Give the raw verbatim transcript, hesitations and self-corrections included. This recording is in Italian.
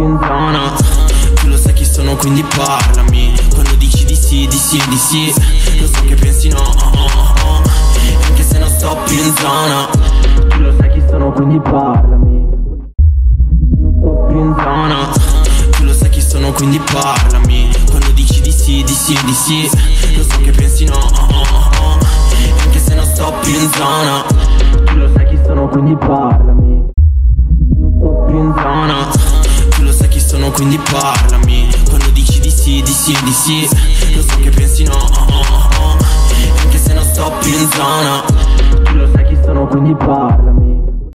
più in zona. Tu lo sai chi sono, quindi parlami. Quando dici di sì, di sì, di sì, lo so che pensi no, oh, oh, oh. Anche se non sto più in zona. Tu lo sai chi sono, quindi parlami. Non sto più in zona. Tu lo sai chi sono, quindi parlami. Quando dici di sì, di sì, di sì, lo so che pensi no, oh, oh, oh. Anche se non sto più in zona. Tu lo sai chi sono, quindi parlami. Non sto più in zona. Tu lo sai chi sono, quindi parlami. Quando dici di sì, di sì, di sì, lo so che pensi no, oh, oh, oh. Anche se non sto più in zona. Tu lo sai chi sono, quindi parlami.